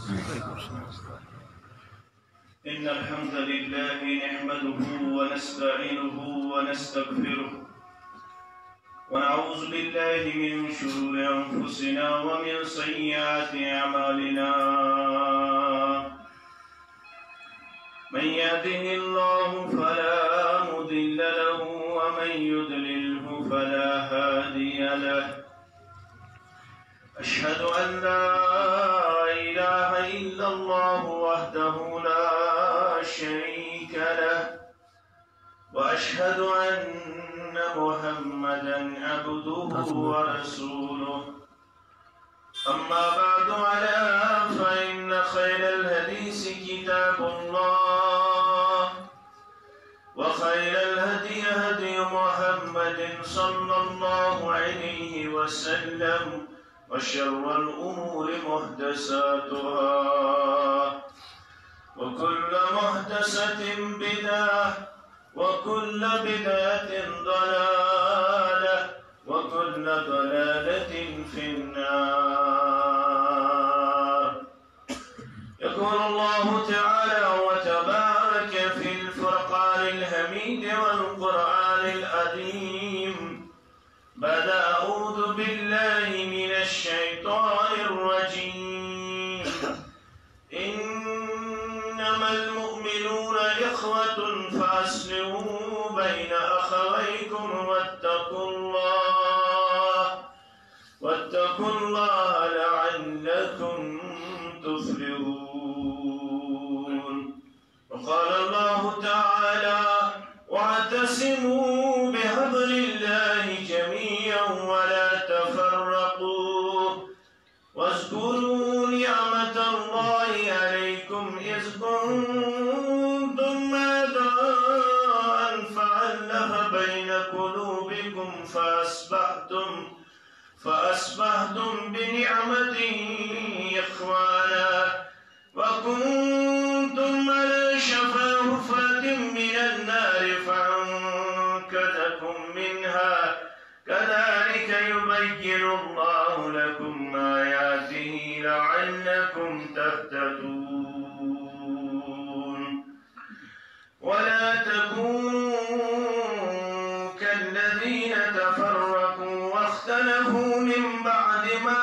إن الحمد لله نحمده ونستعينه ونستغفره ونعوذ بالله من شرور أنفسنا ومن سيئات أعمالنا من يهده الله فلا مضل له ومن يضلله فلا هادي له أشهد أن لا إله إلا الله وحده لا شريك له وأشهد أن محمدا عبده ورسوله أما بعد فإن خير الحديث كتاب الله وخير الهدي هدي محمد صلى الله عليه وسلم وشر الأمور محدثاتها وكل محدثة بدعة وكل بدعة ضلالة وكل ضلالة في النار. يقول الله تعالى وتبارك في الفرقان الحميد والقرآن العظيم بعد أعوذ بالله من الشيطان الرجيم إنما المؤمنون إخوة فأصلحوا بين أخويكم واتقوا الله لعلكم تفلحون. وقال الله تعالى واعتصموا بحبل الله جميعا ولا تفرقوا واذكروا نعمة الله عليكم إذ كنتم أعداء فألف بين قلوبكم فأصبحتم بنعمته إخوانا وكنتم على شفا حفرة من النار فأنقذكم منها كذلك يبين الله لكم آياته لعلكم تهتدون. ولا تكونوا كالذين تفرقوا واختلفوا من بعد ما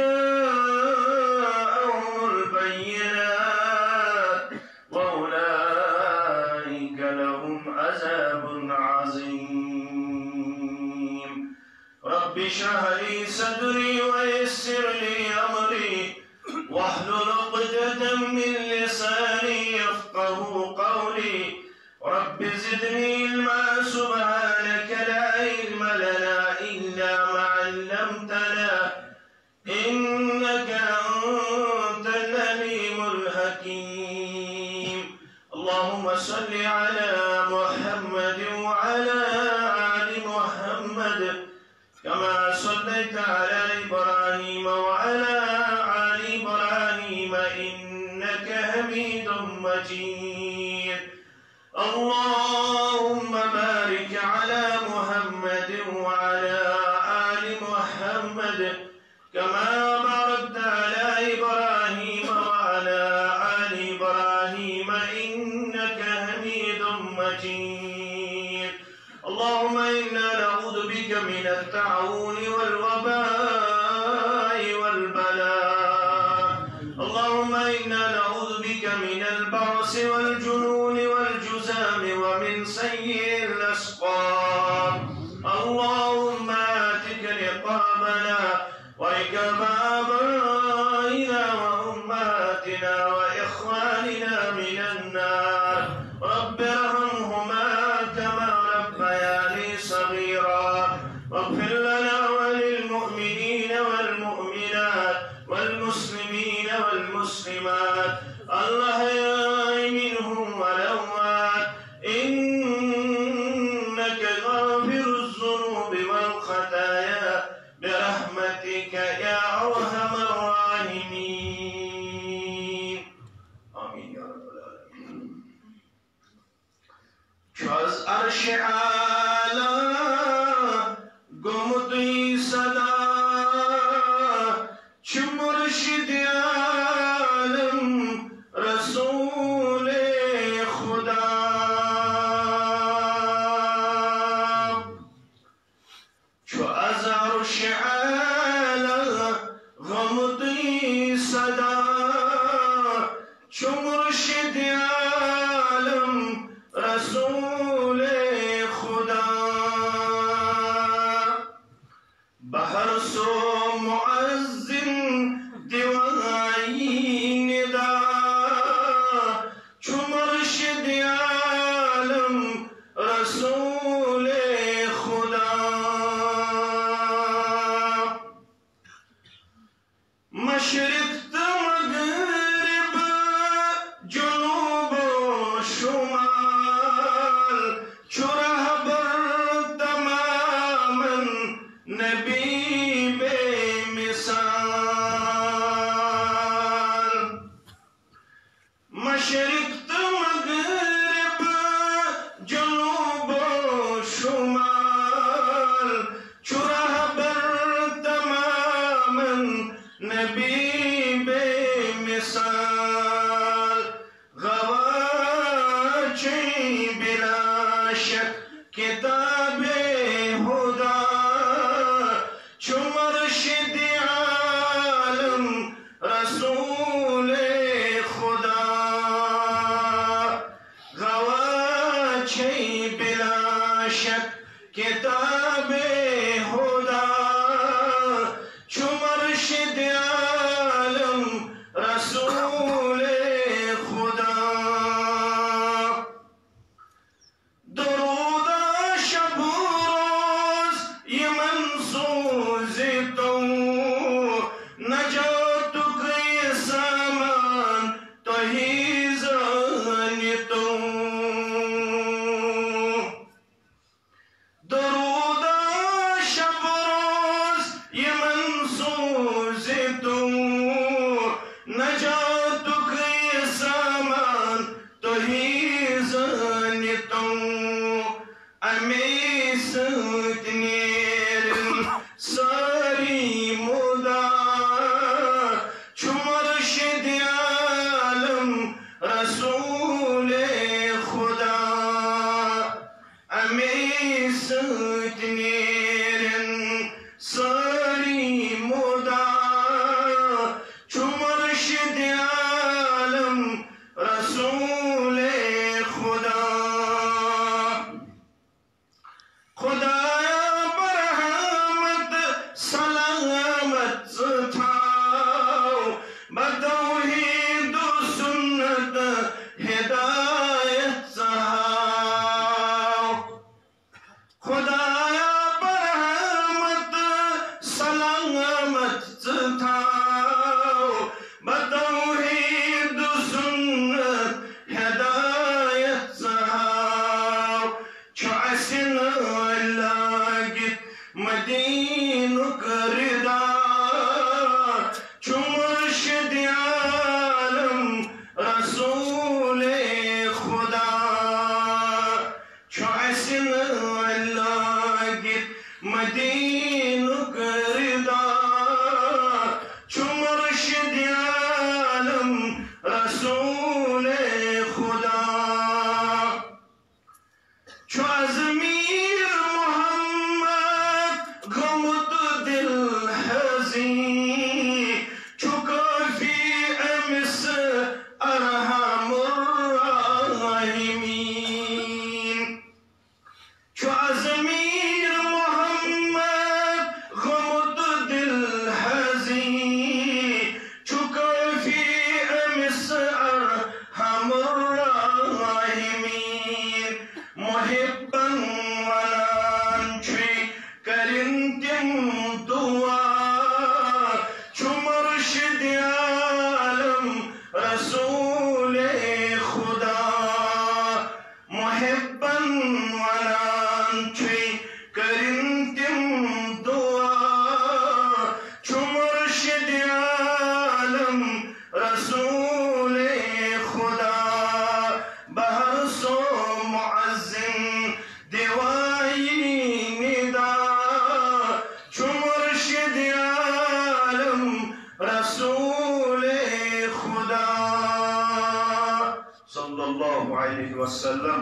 جاءهم البينات وأولئك لهم عذاب عظيم. رب اشرح لي صدري ويسر لي أمري واحلل عقدة من لساني يفقه قولي. رب زدني علما سبحانك لا علم لنا إلا ما علمتنا إنك أنت العليم الحكيم. اللهم صل على محمد وعلى آل محمد كما صليت على إبراهيم وعلى آل إبراهيم إنك حميد مجيد. اللهم بارك على محمد وعلى آل محمد كما باركت على إبراهيم وعلى آل إبراهيم إنك حميد مجيد. اللهم إنا نعوذ بك من التعون والوباء والبلاء. اللهم إنا نعوذ بك من البرص والجنون والجزام ومن سيء الأسقام. اللهم آتك رقابنا ورقاب آبائنا وأمهاتنا وإخواننا من النار. رب ارحمهما كما ربياني صغيرا. واغفر لنا وللمؤمنين والمؤمنات والمسلمين والمسلمات الأحياء منهم والأموات إنك غافر الذنوب والخطايا برحمتك يا أرحم الراحمين. آمين يا رب العالمين. چوز عرش اعلی گمتی صدا چو مرشد عالم مرشد عالم رسول خدا خدایا برحمت سلامت تھاو بتوحید و سنت ہدایت سہاو خدایا برحمت سلامت تھاو بتوحید و سنت ہدایت سہاو چھو اسن لاگت مدین کردا چھو مرشد عالم رسول خدا چھو اسن لاگت مدین کردا چھو مرشد عالم رسول خدا چھو ضمیر محمد گمت دل حزین چھو کافی امس ارحم الراحمین چھو ضمیر محمد غمت دل حزین چھو کافی امس ارحم الراحمین محباً ونان چھوئی کرن تم دعا چھو مرشد عالم رسول خدا محباً ونان چھوئی کرن تم دعا چھو مرشد عالم رسول خدا بہر سو معزن دیوائی ندا چھو مرشد عالم رسول خدا صلی اللہ علیہ وسلم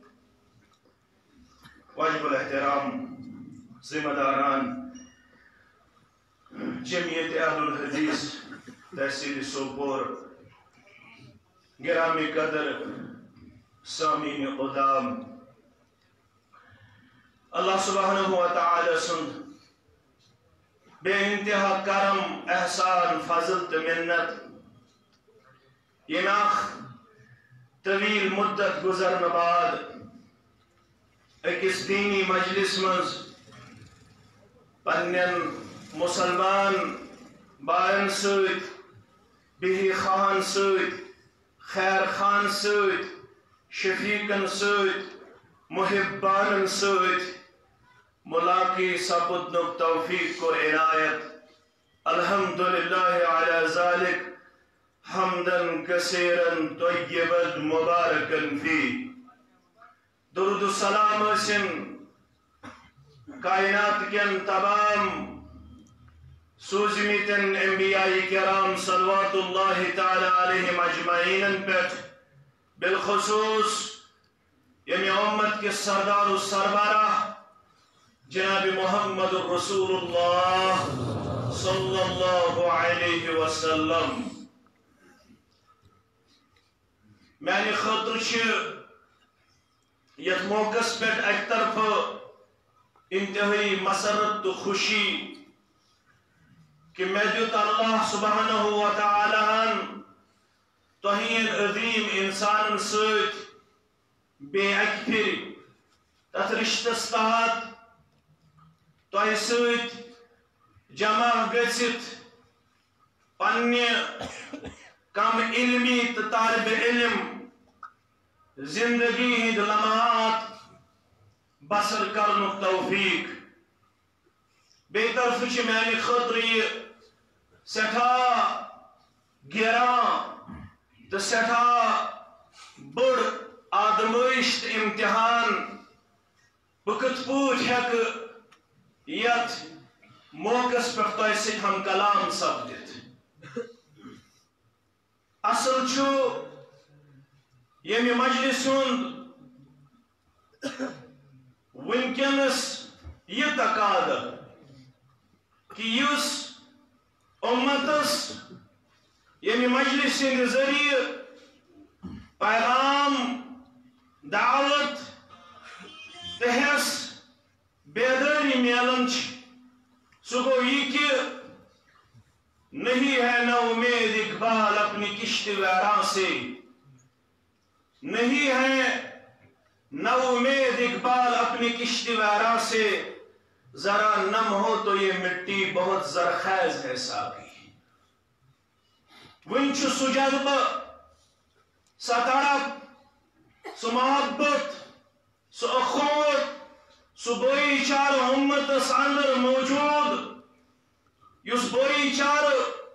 واجب الاحترام ذمہ داران جمعیت اہل الحدیث تحصیل سوپور گرامی قدر سامعین قدام اللہ سبحانہ وتعالی سند بے انتہا کرم احسان فضل تو منت یہ طویل مدت گزرنے بعد اکس دینی مجلس مز پنن مسلمان بائن سۭتۍ بہی خان سۭتۍ خیر خان سۭتۍ شفیقن سۭتۍ محبانن سۭتۍ ملاقی سپدنُک توفیق کور عنایت الحمدللہ علی ذالک حمدن کثیرن طیبن مبارکن فی درود و سلام ٲسِن کائنات کین تمام سوزمتن انبیاء کرام صلوات اللہ تعالی علیہم اجمعین پہ بالخصوص یمی امت کے سردار و سربراہ جناب محمد رسول اللہ صلی اللہ علیہ وسلم میں خاطر یت موقع پہ ایک طرف انتہائی مسرت تو خوشی کہ میں دیت اللہ سبحانہ وتعالی توہین عظیم انسان سۭتۍ بیٚیہِ اکہِ پھِرِ تتھ رشتس تحت تۄہہِ سۭتۍ جمع گٔژھِتھ پننہِ کم علمی تہٕ طالب علم زندگی ہند لمحات بسر کرنُک توفیق بیٚیہِ طرف چھِ میانہِ خٲطرٕ یہِ سٮ۪ٹھاہ گیران تہٕ سٮ۪ٹھاہ بٔڑ آزمٲیش تہٕ امتحان بہٕ کِتھ پٲٹھۍ ہٮ۪کہٕ یتھ موقعس پٮ۪ٹھ تۄہہِ سۭتۍ ہم کلام سپدِتھ اصل چھُ ییٚمہِ مجلس ہُنٛد وٕنکٮ۪نس یہِ تقاضہٕ کہ یُس اُمتس یعنی مجلس کے ذریعے پیغام دعوت تحس بیداری میلن سو گو یہ کہ نہیں ہے نہ امید اقبال اپنی کشتی ویراں سے، نہیں ہے نہ امید اقبال اپنی کشتی ویراں سے، ذرا نم ہو تو یہ مٹی بہت زرخیز ہے ساقی۔ ونچ سو جذبہ، سا تڑپ، سو محبت، سو اخوت، سو بوئی چار امت اندر موجود، یس بوئی چار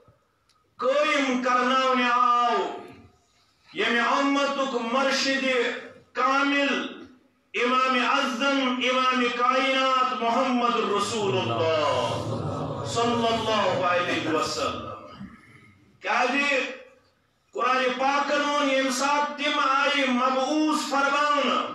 قائم کرناونے آو، یمی امتک مرشد کامل امام اعظم امام کائنات محمد رسول اللہ صلی اللہ علیہ وسلم۔ کیا جی قرآن پاکن یم سات تم آئی مبعوث فرمان،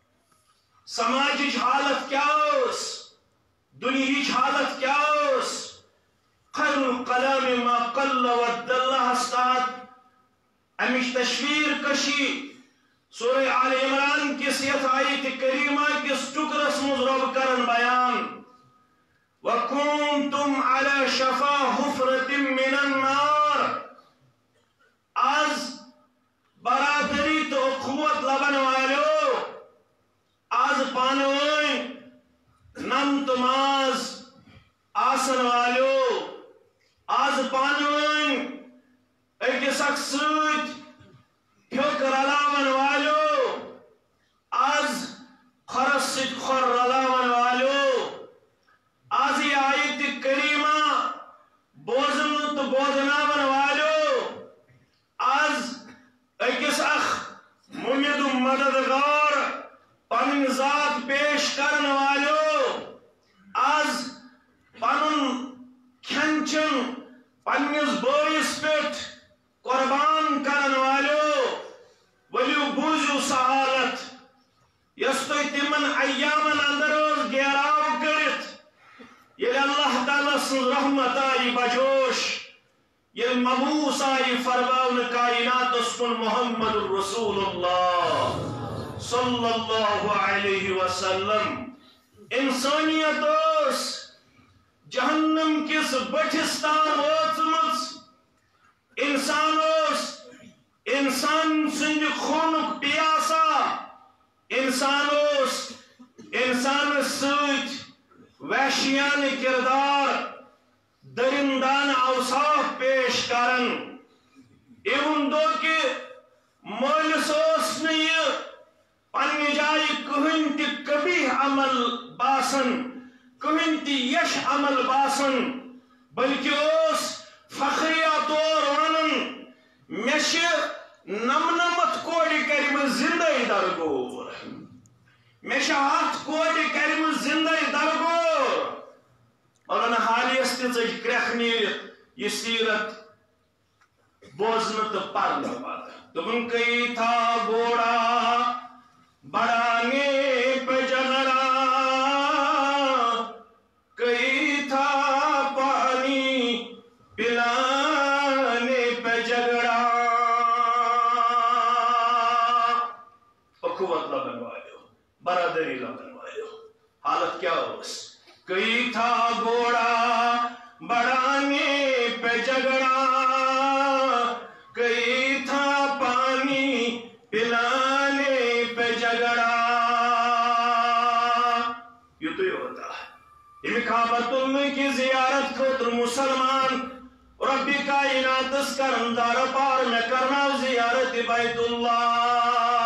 سماجی حالت کیا اس، دنیاوی حالت کیا اس، خیر الکلام ما قل ودل ہستاد امش تشویر کشی سورہ آل عمران کس یت آیت کریمہ کس ٹکرس مز رب کرن بیان وَكُنْتُمْ عَلَى شَفَا حُفْرَةٍ مِّنَ النَّارِ، آز برادری تو قوت لبن والو، آز پانوائیں نم تماز آسن والو، آز پانوائیں ایک سکسوت پھوک رلاون والو، آز خرست خور رلاون والو، آز یہ آیت کریمہ بوزن تو بوزناون والو، آز ایکس اخ ممید مددگار پنن ذات پیش کرن والو، آز پنن کھنچن پننس بوئس پیٹ قربان کرن والو، ولیو بوزیو سہالت یس تو تمن ایامن اندر گیراو کرت یل اللہ تعالیٰ سن رحمت آئی بجوش، یل مبعوث آئی فرمان کائنات اسکن محمد رسول اللہ صلی اللہ علیہ وسلم۔ انسانیت اس جہنم کس بٹھستان واتمت، انسان اس انسان سند خونک پیاسا، انسان اس انسان سوچ وحشیان کردار درندان اوصاف پیش کرن، ایون دو کہ مولس اس نے یہ پنی جائی کہن تی کبھی عمل باسن، کہن تی یش عمل باسن، بلکہ اس فخریہ طور ونن میش نمنمت کوڑی کریم زندہ درگور، میش ہاتھ کوڑی کریم زندہ درگور، مولانا حالی استنزج کرخ نیرت یہ سیرت بوزن تو پرنا پاتا۔ تم کئی تھا گوڑا بڑھانے پہ جگڑا، کئی تھا پانی پلانے پہ جگڑا، اخوت لبن والو برادری لبن والو، حالت کیا ہوس؟ کئی تھا گوڑا بڑھانے پہ جگڑا، کئی تھا پانی پلانے پہ جگڑا۔ یہ تو یہ ہوتا ہے یہ کعبۃ اللہ کی زیارت خطر مسلمان ربی کائنات اس کرندار پار میں کرنا زیارت بیت اللہ،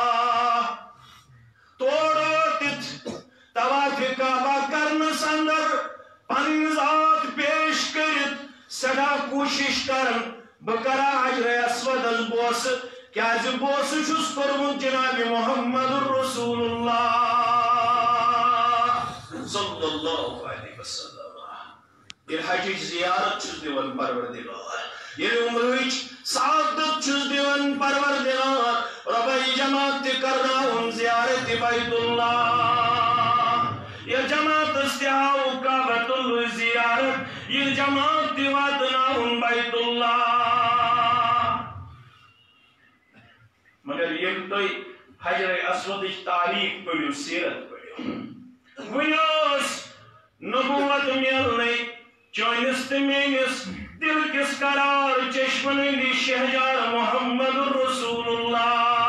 توڑت طواف کعبہ کرن سندر پن ذات پیش کرت سدا کوشش کرن بکرا حجر اسود از بوس کیا از بوس چھس کرمت جناب محمد رسول اللہ صلی اللہ علیہ وسلم۔ یہ حجیج زیارت چھس دیون پروردگار، یہ عمرچ سعادت چھس دیون پروردگار، ربائی جماعت کرنا ہم زیارت بیت اللہ، یہ جماعت استعاو کعبۃ اللہ زیارت، یہ جماعت دیواتنا ہم بیت اللہ، ایک تو حجر اسود تاریخ پڑھو سیرت پڑھو ونیس نبوت ملنے چونس تو میس دل کس قرار چشمن ہندی شہجار محمد رسول اللہ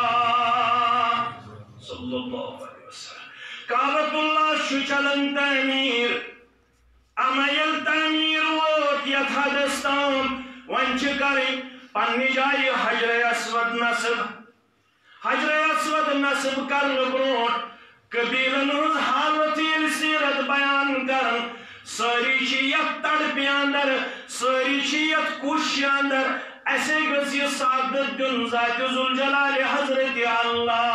صلی اللہ علیہ وسلم کعبۃ اللہ شو چلن تعمیر امیل تعمیر ووت یت حدس تام ون کریں پنہ جائے حجر اسود نصب حجر اسود نصب کرنے برونٹ قبیلن ہز حالت یل سیرت بیان کرن ساری یت تڑپی اندر ساری یت کوشش اندر ایسے گژھ یہ سعادت دن ذات ذوالجلال حضرت اللہ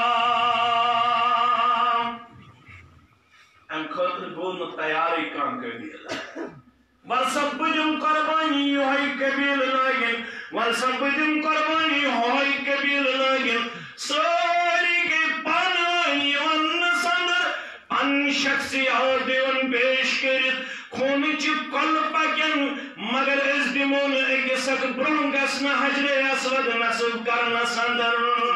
ام خاطر گو نہ تیاری کان قبیل ولسا بدم قربانی یہ قبیل لاگن ولسا بدم قربانی ہوئی قبیل لاگن ساری کے پانائی ون سندر پن شخصیات دیون پیش کرت خون چی کل پکن مگر اس دمون اکس اک برون گسن حجر اسود نصب کرنا سندر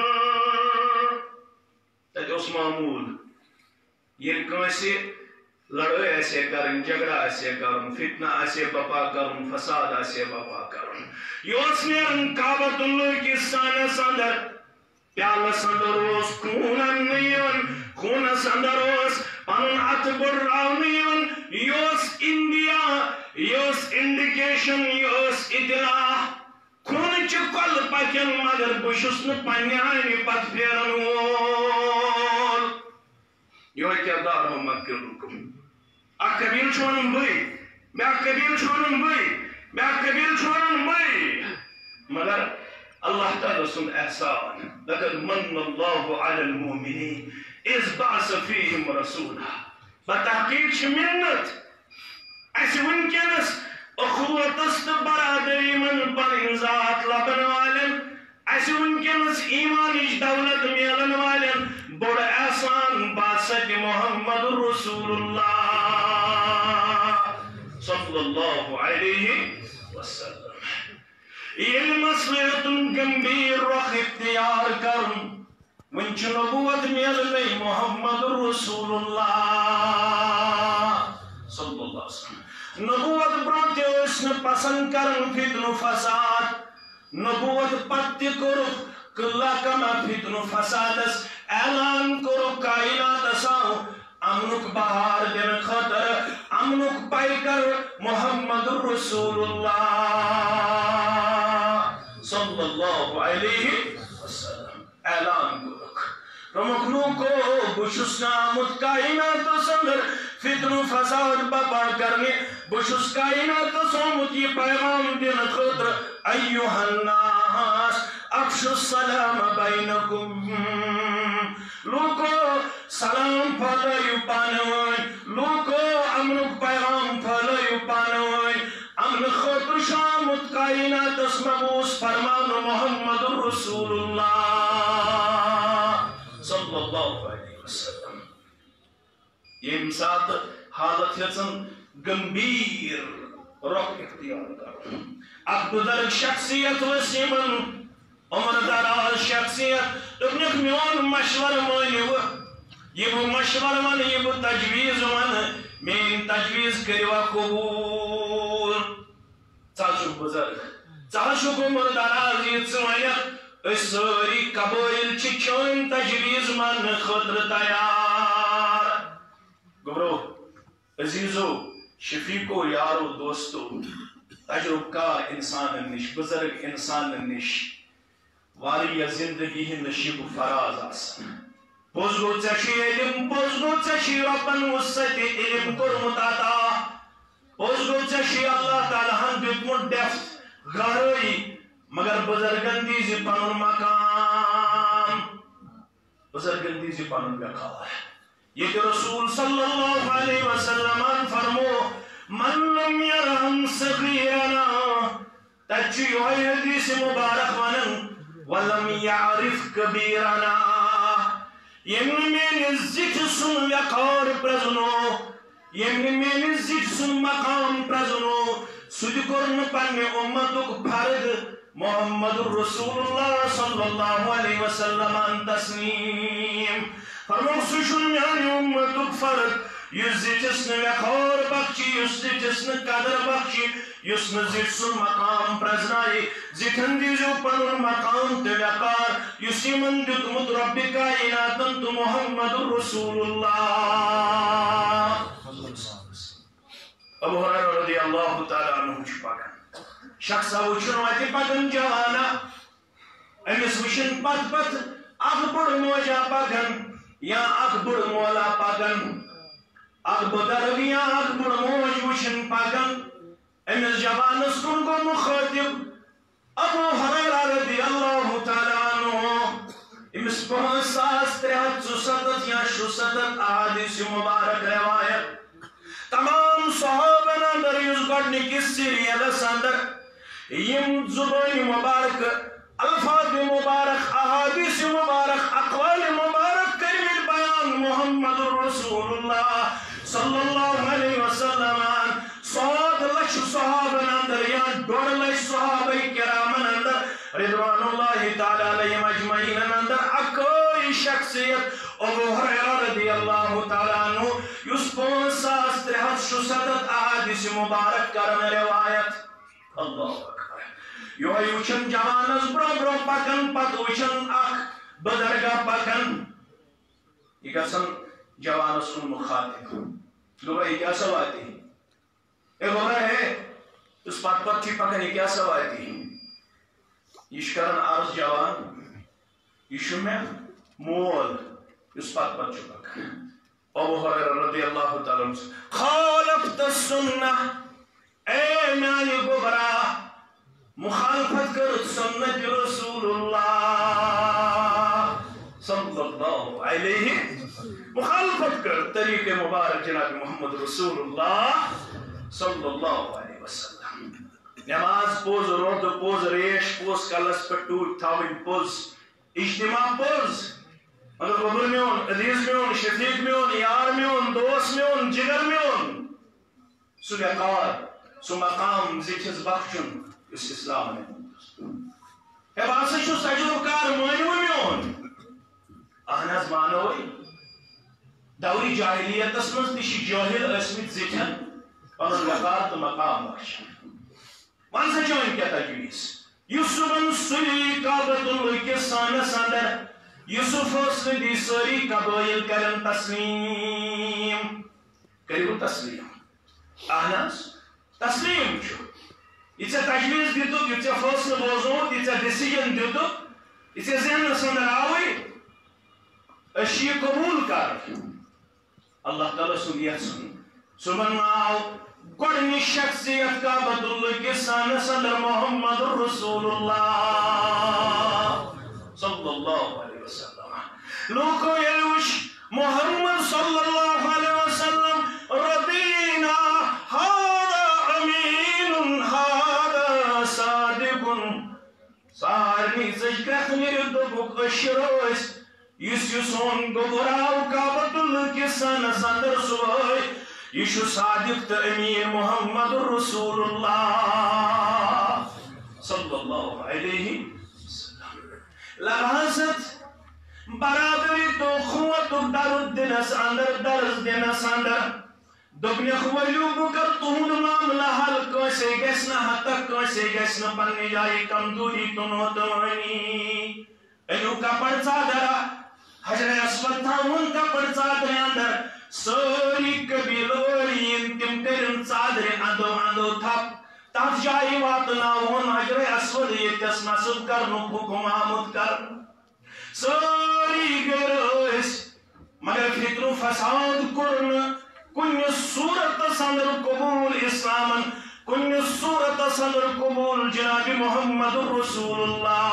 تجھ اس معمول یہ کنسی لڑوے ایسے کرن جگڑا ایسے کرن فتنہ ایسے بپا کرن فساد ایسے بپا کرن یوس نیرن کعبۃ اللہ کی سانہ سندر پیالہ سندر روز خونن نیون خون سندر روز پنن ات براو نیون یوس انڈیا یوس انڈیکیشن یوس اطلاع خون چی کل پکن مگر بشس ن پنہ آئینی پت پھیرن وول یہ کردار ہو مکر رکم اک قبیل چھوڑن بھئی میں قبیل چھوڑن بھئی میں قبیل چھوڑن بھئی مگر اللہ تعالیٰ سن احسان لقد من اللہ علی المؤمنین اذ بعث فیہم رسولا بتحقیق چھ منت ایسے ونکنس اخوت است برادری من پن ذات لبن والن ایسے ونکنس ایمانش دولت میلن والن بڑ احسان باسط محمد رسول اللہ صلی اللہ علیہ وسلم یہ مصلحت گمبیر رخ اختیار کرن ونچ نبوت میلنے محمد رسول اللہ صلی اللہ علیہ وسلم نبوت برانتے اسن پسند کرن فتن فساد نبوت پتی کرخ کلا کما فتن فسادس اعلان کرو کائنات اساو امنک بہار دن خطر امنک پائی کر محمد رسول اللہ صلی اللہ علیہ وسلم اعلان کرو رمکنو کو بشس نامت کائنات سندر فتن فساد بپا کرنے بشس کائنات سومت یہ پیغام دن خطر ایوہ الناس افشو السلام بینکم لوکو سلام پھلائیو پانوائن لوکو امنک پیغام پھلائیو پانوائن امن خطر شامت کائنات اسمبوس فرمان محمد رسول اللہ صلی اللہ علیہ وسلم یہ ساتھ حالت یزن گمبیر رخ اختیار کرو اب بزرگ شخصیت وسیمن عمر دراز شخصیت ابنک میون مشور مانیو یہ وہ مشور من یہ وہ تجویز من مین تجویز کریوا قبول چاشو بزرگ چاشو عمر دراز یہ سوائیت اس سوری قبول چچون تجویز من خطر تیار گبرو عزیزو شفیقو یارو دوستو تجربکار انسان نش بزرگ انسان نش واریہ زندگی ہی نشیب فراز آسان پوزگو چشی علم پوزگو چشی ربن وسط علم کرمت عطا پوزگو چشی اللہ تعالیٰ ہم دیتمت ڈیفت غروئی مگر بزرگن دیزی پانون مقام بزرگن دیزی پانون مقام یہ کہ رسول صلی اللہ علیہ وسلم فرمو من لم يرحم صغیرنا تجھو یہ حدیث مبارک ونن ولم يعرف کبیرنا یمن میں ذکر سن وقار پرزنو یمن میں ذکر سن مقام پرزنو سجھ کرن پنی امتک فرد محمد رسول اللہ صلی اللہ علیہ وسلم عن تسلیم فرمو سوشن میانی امتک فرد یس زیچس نے خور بخشی یس زیچس نے قدر بخشی یس نے زیچ سن مقام پرزنائی زیٹھن دیزو پنن مقام تیوکار یس یمن دیتمت رب کائناتن تو محمد رسول اللہ ابو حریرہ رضی اللہ تعالیٰ عنہ پاکن شخصا وچن واتی پاکن جوانا امس وچن پت پت اخ بڑ موجا پاکن یا اخ بڑ مولا پاکن اخ بدرویا اخ بڑ موج وچن پاکن امس جوانس کن کو مخاطب ابو حریرہ رضی اللہ تعالیٰ عنہ امس 5367 یا 67 احادیث مبارک روایت تمام صحابہ اندر یس گۄڈنِکِس سیریلس اندر یم زبان مبارک الفاظ مبارک احادیث مبارک اقوال مبارک کریم بیان محمد رسول اللہ صلی اللہ علیہ وسلم 100 لچھ صحابہ اندر یا 1.5 لچھ صحابہ کرام اندر رضوان اللہ تعالی علیہم اجمعین اندر اکوئی شخصیت ابو حریرہ رضی اللہ تعالی عنہ یس 5367 احادیث مبارک کرن روایت اللہ اکبر یوہی وچن جوانس برو پکن پت وچن اخ بدرگاہ پکن یہ گژھن جوانس کن مخاطب گویا یہ کیا سواتی اے گویا ہے اس پت پت تھی پکن یہ کیا سواتی یہ کرن عرض جوان یہ میں مول اس پت پت چھو پکن ابو حریرہ رضی اللہ تعالیٰ عنہ خالفت السنہ اے میانی گبرا مخالفت کرت سنت رسول اللہ صلی اللہ علیہ مخالفت کر طریق مبارک جناب محمد رسول اللہ صلی اللہ علیہ وسلم نماز پوز رود پوز ریش پوز کلس پر ٹوٹ تھاوین پوز اجتماع پوز مگر ببر میون عزیز میون شفیق میون یار میون دوست میون جگر میون سو وقار سو مقام زیٹھس بخشن اس اسلام میں ہے باسا شو تجربکار مانو میون اہناز مانوئی دوری جاہلیت اسمز تشی جاہل اسمت زیٹھن پنن وقار تو مقام بخشن وانسا جوین کیا تجویز یوسفن سلی کعبت اللہ کے سانس اندر یوسف حسن دی سری قبائل کرن تسلیم کریو تسلیم اہناز تسلیم چھو یہ تجویز دیتو یہ فیصلہ بوزون یہ ڈیسیجن دیتو یہ ذہن سندر آوئی اشی قبول کر اللہ تعالیٰ سنیت سن سبحان آو گوڑنی شخصیت کا بدل کے سانس اندر محمد رسول اللہ صلی اللہ علیہ وسلم لوکو یلوش محمد صلی اللہ علیہ وسلم رضینا هذا امین هذا صادق سارنی زجکت میردبک اشروس یسون گبراو کعبت اللہ کے سانس اندر سوائی یشو صادق تا امین محمد رسول اللہ صلی اللہ علیہ وسلم لحظت برادری تو خوت درد دنس اندر درز دنس اندر دبنی خویلو بکر تہند معاملہ حل کیسے گسنا حتی کیسے گسنا پنی جائی کمزوری تنوتوانی انو کپڑ چادرہ حجر اسود تھاون کپڑ چادر اندر سوری قبیلوری تم کرن چادر اندو اندو تھپ تات جائی واتناون حجر اسود یتس نصب کرنو حکم آمد کرن سوری گروس مگر فکر و فساد کرن کن صورت صدر قبول اسلام کن صورت صدر قبول جناب محمد رسول اللہ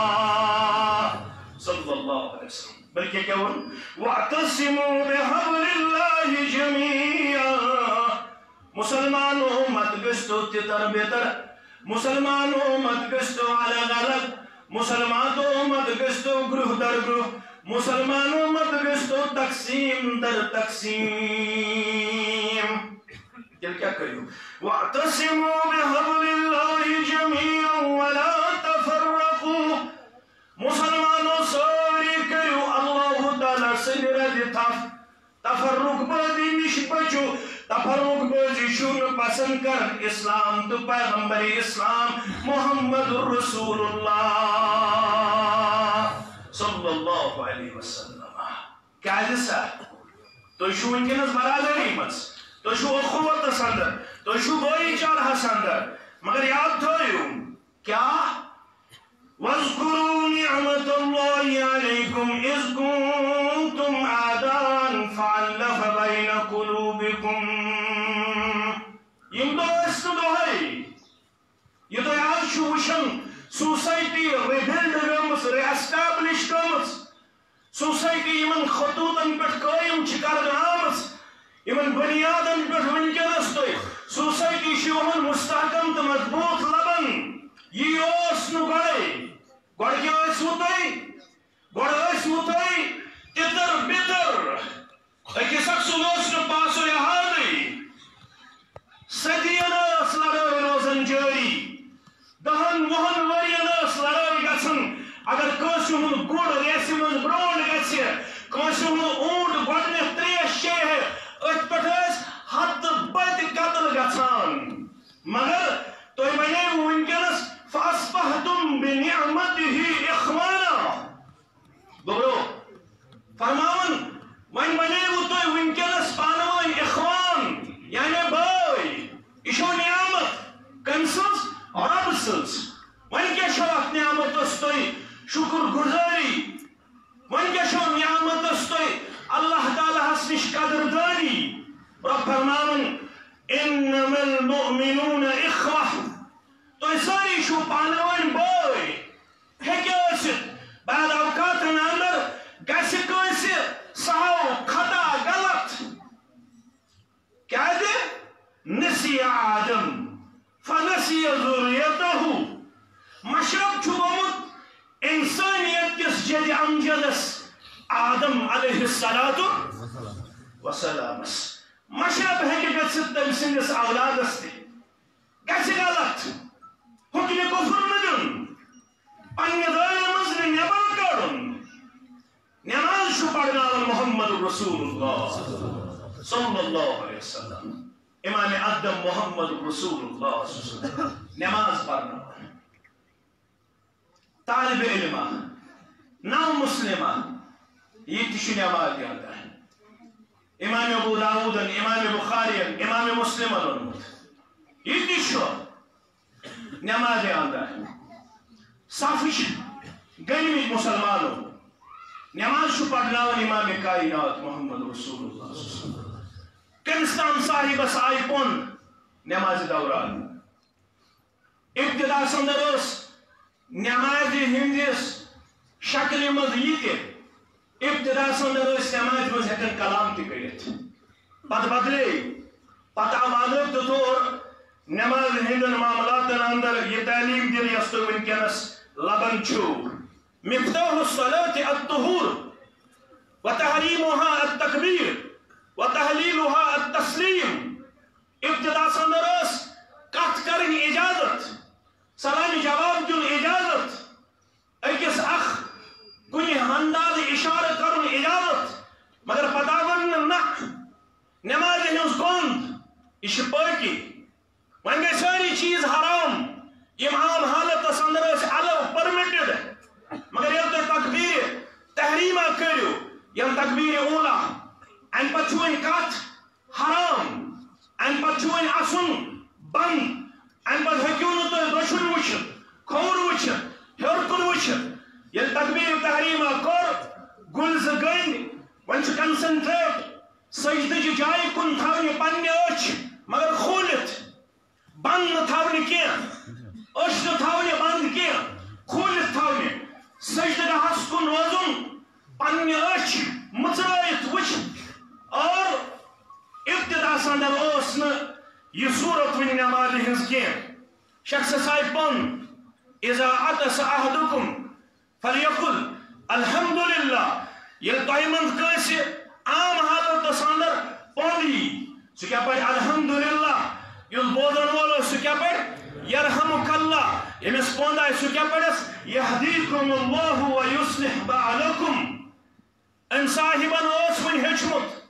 صلی اللہ علیہ وسلم بلکہ کیا ہوں وَاعْتَصِمُوا بِحَبْلِ اللَّهِ جَمِيعًا مسلمانوں مت گشتو تتر بیتر مسلمانوں مت گشتو الگ الگ مسلمانوں مت گشتو گروہ در گروہ مسلمانوں مت گشتو تقسیم در تقسیم کیا کریو وَاعْتَصِمُوا بِحَبْلِ اللَّهِ جَمِيعًا وَلَا تَفَرَّقُوا تفرق بازی نش بچو تفرق بازی چھن پسند کر اسلام تو پیغمبر اسلام محمد رسول اللہ صلی اللہ علیہ وسلم کیا سا تو چھو ونکس برادری مز تو چھو اخوت اندر تو چھو بھائی چارہ اندر مگر یاد تھویو کیا وَاذْكُرُوا نِعْمَةَ اللَّهِ عَلَيْكُمْ إِذْ كُنْتُمْ أَعْدَاءً فَأَلَّفَ بَيْنَ قُلُوبِكُمْ یم دو اسن دوہائی یہ تو آج چھو وشن سوسائٹی ریبلڈ گمس ری اسٹیبلش گمس سوسائٹی یمن خطوطن پٹ قائم چکر آمس یمن بنیادن پٹ ونکنس تو سوسائٹی شیوہن مستحکم تو مضبوط لبن یہ اسن گڑے گڑ کیا اسو تائی گڑ اسو تائی تتر بیتر ایک سکسو اسن پاسو یہاں صدیان اس لڑائی روزن جاری دہن وہن ورین اس لڑائی گسن اگر کانسی ہن گوڑ ریسی من برونڈ گسی کانسی ہن اونٹ گوڑنے تریش شے ہے ات پٹھائس حد بد قتل گسان مگر تو بنے ونکنس فَأَصْبَحْتُمْ بِنِعْمَتِهِ إِخْوَانًا ببرو فرماون وین بنے تو ونکنس پانوان اخوان یعنی بھائی اشو نعمت کنسز رب سز وین کیا شو اک نعمت استوئی شکر گزاری وین کیا شو نعمت استوئی اللہ تعالی حسنش قدردانی رب فرماون انما المؤمنون اخوہ تو ساری شو پانوان بھائی ہے کیا اسد بعد اوقات اندر گیسے کوئی سہو خطا غلط کیا دے نسی آدم فنسی ذریتہو مشرب چھو گمت انسانیت کس جد امجدس آدم علیہ السلام مشرب ہے کہ گیسے تم سنس اولاد استے گیسے غلط حکم کفر مدن پنی دائر مزن نبال کارن نماز شو پڑھنا محمد رسول اللہ صلی اللہ علیہ وسلم امام ادم محمد رسول اللہ صلی اللہ علیہ وسلم نماز پڑھنا طالب علمہ نو مسلمہ یہ تشو نماز یاد ہے امام ابو داود امام بخاری امام مسلم یہ تشو نماز آندا ہے صافش گنی مسلمانوں نماز شو پڑھناون امام کائنات محمد رسول اللہ صلی اللہ علیہ وسلم کنستان صاحب اس آئی پون نماز دوران ابتدا سندر اس نماز ہندس شکل مز یہ ابتدا سندر اس نماز مز ہکن کلام تی کریت پت بدلے پتہ معلوم تو طور نماز ہندن معاملات اندر یہ تعلیم دل یستو ونکنس لبن چھو مفتاح الصلاة الطہور وتحریمها التکبیر وتحلیلها التسلیم ابتدا سندرس کت کرن اجازت سلام جواب دن اجازت ایکس اخ کنی انداز اشارہ کرن اجازت مگر پتہ ون نہ نماز ہنز گوند یہ پاکی وہیں گے ساری چیز حرام یہ عام حالت اندر علو پرمیٹڈ مگر یہ تو تکبیر تحریمہ کریو یہ تکبیر اولا ان پچھوئن کات حرام ان پچھوئن اسن بند ان پچھ ہکیون تو دشن وچھن کھور وچھن ہرکن وچھن یہ تکبیر تحریمہ کور گلز گئن ونچ کنسنٹریٹ سجدہ جی جائے کن تھاونی پنی اچھ مگر خولت بند تھاونی کیا اچھ تھاونی بند کیا خولت تھاونی سجدہ ہس کن روزن پنی اچھ مچرائیت وچھ اور ابتدا سندر اوسن یہ صورت ون نماز ہنز کیا شخص صاحب پن اذا عطس احدکم فلیقل الحمدللہ یہ تائمند کیسے عام حالت سندر پولی سو کیا پڑھ الحمدللہ یہ بودن والا سو کیا پڑھ یرحمک اللہ یمس پوندا سو کیا پڑھ یہدیکم اللہ و یصلح بالکم ان صاحبن اوس ون ہچمت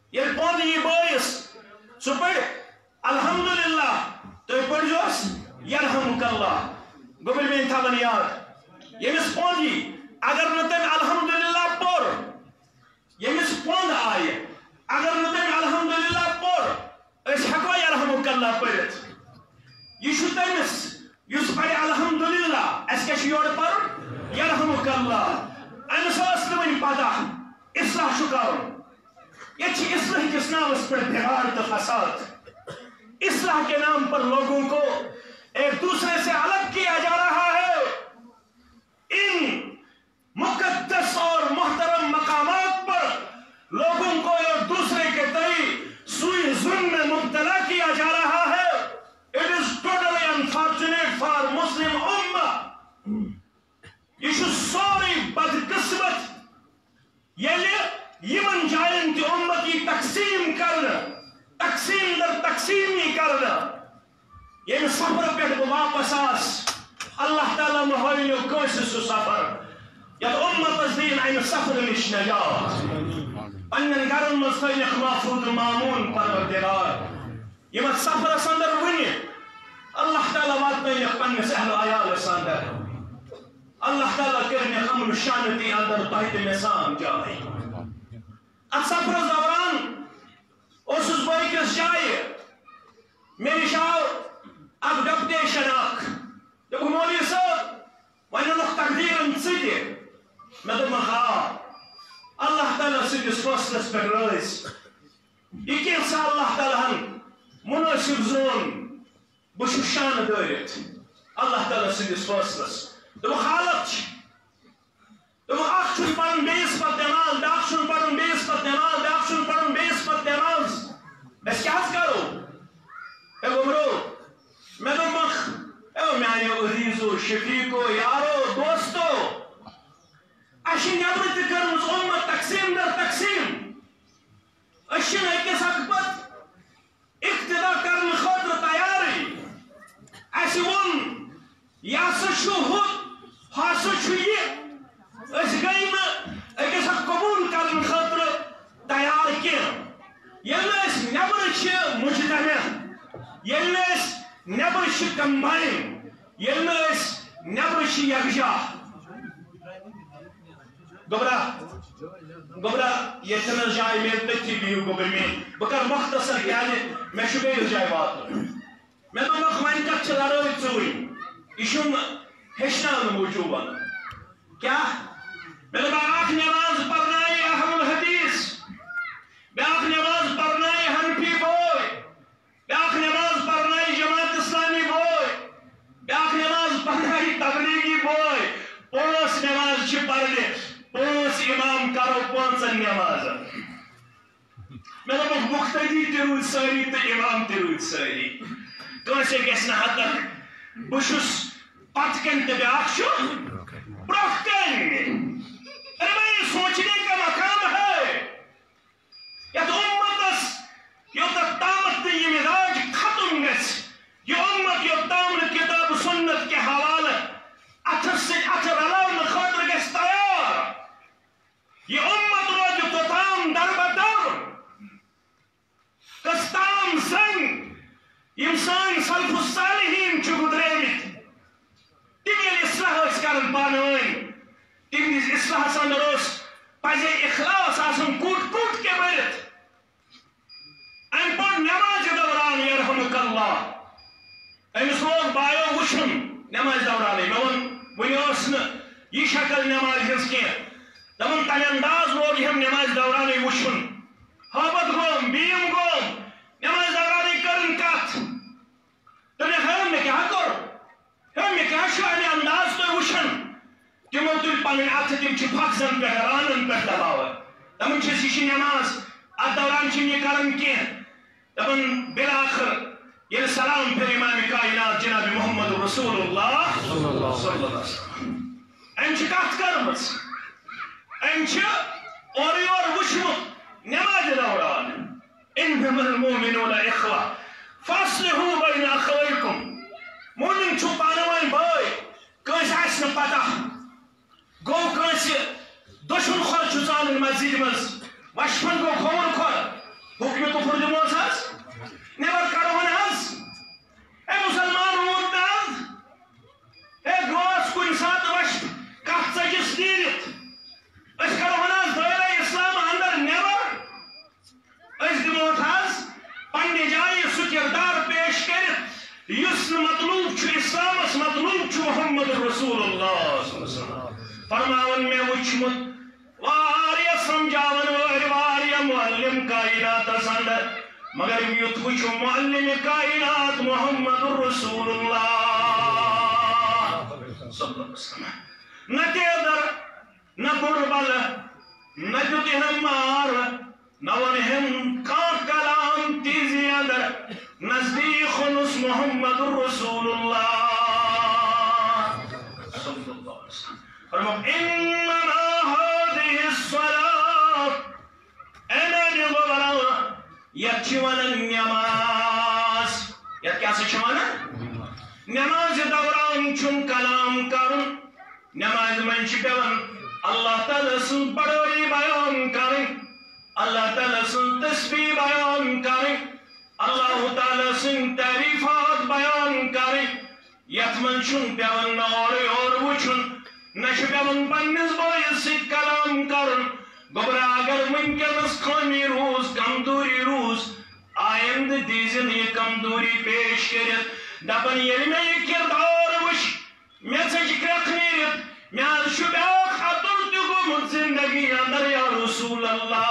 یہ پون یہ بائیس سو پڑھ الحمدللہ تو پڑھ جوس یرحمک اللہ گوبل میں تھا بنیاد یمس پون یہ اگر نتن الحمدللہ پڑھ یمس پون آئے اگر نتن الحمدللہ پڑھ اس حقوہ یرحمک اللہ پڑھت یہ شو تمس یس پڑھ الحمدللہ اس کے شیور پر یرحمک اللہ امس اس نمین پتہ اصلاح شکار یہ چھ اصلاح کس نام اس پر بغار تو فساد اصلاح کے نام پر لوگوں کو ایک دوسرے سے الگ کیا جا رہا ہے ان مقدس اور محترم مقامات پر لوگوں کو ایک دوسرے کے تئیں سوئی ظلم میں مبتلا کیا جا رہا ہے It is totally unfortunate for Muslim Ummah یہ چھو سوری بدقسمت یمن جائن کی امتی تقسیم کرنا تقسیم در تقسیمی کرنا یہ سفر پیٹ واپس آس اللہ تعالیٰ محوین کوئی سو سفر یا امت از دین این سفر نش نجات پنن گرن مستینق محفوظ مامون پروردگار یہ مت سفر سندر ونی اللہ تعالیٰ واتنینق پنس اہل آیال سندر اللہ تعالیٰ کرنے خمر شانتی اندر تحت نظام جائے ات سفر دوران اسس بائی کس جائے میری شاو اک ڈپٹیشن اخ دپو مولوی صاحب ون لوگ تقدیرن ثتہ میں دپ ہاں اللہ تعالیٰ سندس فیصلس پہ روز یہ کیسا اللہ تعالیٰ مناسب زون بہ شان دارت اللہ تعالیٰ سندس فیصلس دپ حالت دپ اخ چھ پڑھن بیس پتہ نماز بیاکھ چھ پڑھن بیس پتہ نماز بیاکھ چھ پڑھن بیس پتہ نماز اس کیا کرو اے گمرو میں دپمکھ اے میانیو عزیزو شفیقو یارو دوستو اش نیبر تہ کرمز امت تقسیم در تقسیم اش أکس اکھ پت اقتدا کرن خاطر تیاری اس ون یہ سا ہسا یہ گئی أکس اکھ قبول کرن خاطر تیار کی نبر مجتمع یل نبر کمبائن یل نبر یکجا گوبرا یہ چھ جائے میرے تھی بہو گوبر میں بہ کر مختصر کیازِ مے چھ بیس جائے وات مے دپکھ وۄنۍ کتھ چھ لڑٲے ژوٗرِ یہ چھُم ہیٚچھناونہٕ موٗجوٗب کیا مے دوٚپ اکھ نماز پرنایہِ اہل الحدیث بیاکھ نماز پرنایہِ حنفی بوے بیاکھ نماز پرنایہِ جماعت اسلامی بوے بیاکھ نماز پرنایہِ تبلیغی بوے پانٛژھ نماز چھ پرنہِ پانٛژھ امام کرو پانٛژن نمازن مے دوٚپُکھ مقتدی تہِ روٗدۍ سٲری تہٕ امام تہِ روٗدۍ سٲری کٲنٛسے گژھِ نہٕ حدک بہٕ چھُس پتہٕ کَنۍ تہٕ بیاکھ چھُ برٛونٛہہ کَنۍ ارے بھائی سوچنے کا مقام ہے یتھ امتس یوتتھ تامتھ یہ مزاج ختم گژھِ یہ امت یوٚتام نہٕ کتاب سنت کے حوالہ اتھس سۭتۍ اتھٕ رلاونہٕ خٲطرٕ گژھِ تیار یہ امت روزِ توٚتام دربدر کٔژتام زنگ یم سٲنۍ سلف الصالحین چھِ گُزریمٕتۍ تم ییٚلہِ اصلاح ٲسۍ کران پانہٕ ؤنۍ تہنٛدِس اصلاحس اندر اوس پزے اخلاص آسان کوٗٹ کوٗٹ کے بٔرِتھ امہِ پتہٕ نمازِ دوران یرحمک اللہ أمس لوگ بایو وٕچھُن نمازِ دورانٕے مےٚ ووٚن وٕنہِ ٲس نہٕ یہِ شکل نمازِ ہٕنٛز کینٛہہ دپان تمہِ انداز لوگ یِم نمازِ دورانٕے وٕچھُن ہٲبت گوم بیٖم گوم نمازِ دورانٕے کٔرٕن کتھ دوٚپُکھ ہے مےٚ کیٛاہ کوٚر ہے مےٚ کیٛاہ چھُ امہِ انداز تُہۍ وٕچھان تمو تُلۍ پنٕنۍ اتھٕ تِم چھِ فخزن پٮ۪ٹھ رانن پٮ۪ٹھ دباوان دپان چھِس یہِ چھِ نماز اتھ دوران چھِنہٕ یہِ کران کینٛہہ دپان بالآخر ییٚلہِ سلام پھِر امام کائنات جناب محمد رسول اللہ صلی اللہ علیہ وسلم أمۍ چھِ کتھ کٔرمٕژ أمۍ چھِ اورٕ یورٕ وٕچھمُت نمازِ دوران انما المؤمنون اخوة فاصلحوا بین اخویکم مومن چھُ پانہٕ ؤنۍ بٲے کٲنٛسہِ آسہِ نہٕ پتہ گوٚو کٲنٛسہِ دۄشوٕنۍ کھۄر چھُ ژانُن مسجد منٛز وشفن گوٚو کھووُر کھۄر حکم کفر دموس حظ نبر کڑہون حظ اے مسلمان روٗد نہٕ حظ اے گوس کُنہِ ساتہٕ وَش کَتھ ژٔجِس نیٖرِتھ أسۍ کڑہون حظ دٲیرہ اِسلام اندر نٮ۪بر أسۍ دِموتھ حظ پننہِ جایہِ سُہ کِردار پیش کٔرِتھ یُس نہٕ مطلوب چھُ اِسلامس مطلوب چھُ محمد رسول اللہ فرماون مےٚ وُچھمُت واریاہ سمجھاون وٲلۍ واریاہ معلم کائناتس اندر مگر یُتھ وُچھُم معلم کائنات محمد رسول اللہ صلی اللہ علیہ وسلم نہ تیدر نہ بُربل نہ دیُتہم مار نہ وونہم کانٛہہ کلام تیزی اندر نزدیک اونُس محمد رسول اللہ صلی اللہ علیہ وسلم فرماو انما هذه الصلاة انا نبولا یت چھ ونان نماز یت کیا چھ ونان نماز دوران چھُم کلام کرُن نماز من چھ پیوان اللہ تعالی سن بڑائی بیان کریں اللہ تعالی سن تسبیح بیان کریں اللہ تعالی سن تعریفات بیان کریں یت من چھُم پیوان اور وچھُن نہ چھ پیوان پننس بٲیِس سۭتۍ کلام کرُن گوبرا اگر ونکیٚنس خٲمی روٗز کمزوری روٗز آیندٕ دیٖزن یہِ کمزوری پیش کٔرِتھ دپن ییٚلہِ مےٚ یہِ کِردار وٕچھ مےٚ ژٔج کرٛٮ۪کھ نیٖرِتھ مےٚ حظ چھُ بیٛاکھ عدل تہِ گوٚمُت زندگی اندر یا رسول اللہ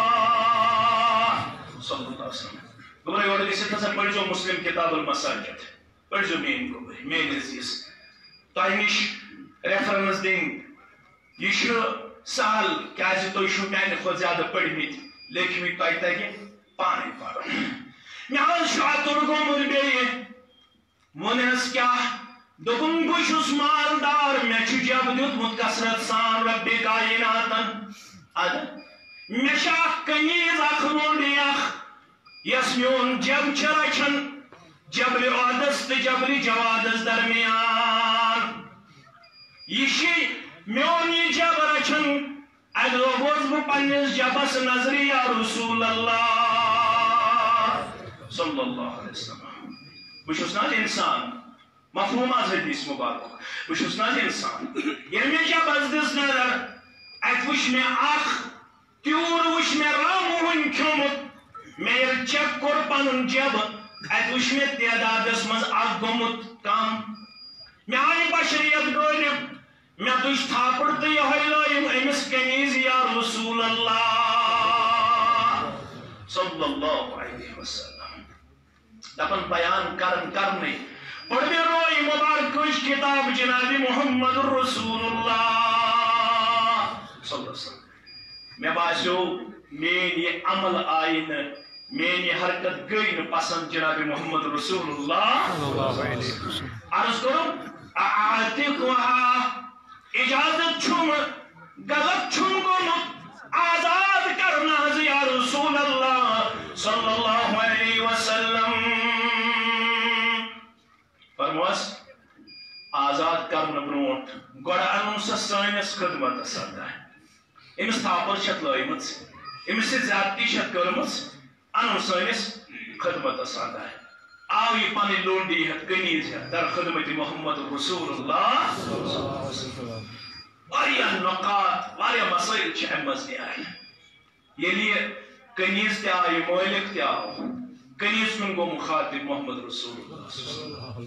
صلی اللہ علیہ وسلم گوبرا یورٕ گٔژھِتھ ہسا پٔرۍزیو مسلم کتاب المساجد پٔرۍزیو میٛٲنۍ گوبر میٛٲنۍ عزیٖز تۄہہِ نِش ریفرنس دِنۍ یہِ چھُ سہل کیازِ تُہۍ چھِو میانہِ کھۄتہٕ زیادٕ پٔرۍمٕتۍ لیکھمٕتۍ تۄہہِ تگہِ پانے پرُن مےٚ حظ چھُ عطُر گوٚمُت بیٚیہِ ووٚنہس کیٛاہ دوٚپُن بہٕ چھُس مالدار مےٚ چھُ جب دیُتمُت کثرت سان رۄبہِ کائناتن اَدٕ مےٚ چھِ اکھ قمیٖض اکھ لونڈی اکھ یۄس میون جب چھِ رچھان جبلہِ عہدس تہٕ جبلہِ جوادس درمیان یہ میون یہ جب رچھن ادو لوگوس بہ پنس جبس نظر یا رسول اللہ صلی اللہ علیہ وسلم بہس نا انسان مفہوم حدیث مبارک بہس نا انسان یل مے جبس دس نظر ات وچ مے اخ تیور وچ مے راموہن کھیومت مے یل چیک کور پنن جب ات وچ مے تعدادس مز اخ گومت کم مے آئی بشریت غالب میں تُج تھاپڑ تو یہ لائم امس قمیض یا رسول اللہ صلی اللہ علیہ وسلم دپن بیان کرنے پڑھ میں روئی مبارک کتاب جناب محمد رسول اللہ صلی اللہ علیہ وسلم میں باسیو مین یہ عمل آئی نہ مین یہ حرکت گئی نہ پسند جناب محمد رسول اللہ عرض کرو اعتقها اجازت چھم غلط چھم گومت آزاد کرنا یا رسول اللہ صلی اللہ علیہ وسلم فرموس آزاد کرنا برونٹ گوڑا انہوں سے سائنس خدمت سادا ہے امس تھاپر شت لائمت امس سے زیادتی شت کرمت انہوں سائنس خدمت سادا ہے آو یہ پانی لونڈی ہے کنیز ہے در خدمت محمد رسول اللہ واریا نقاط واریا مسائل چھ امز نے آئی یہ لیے کنیز تے آئی مولک تے آو کنیز من گو مخاطب محمد رسول اللہ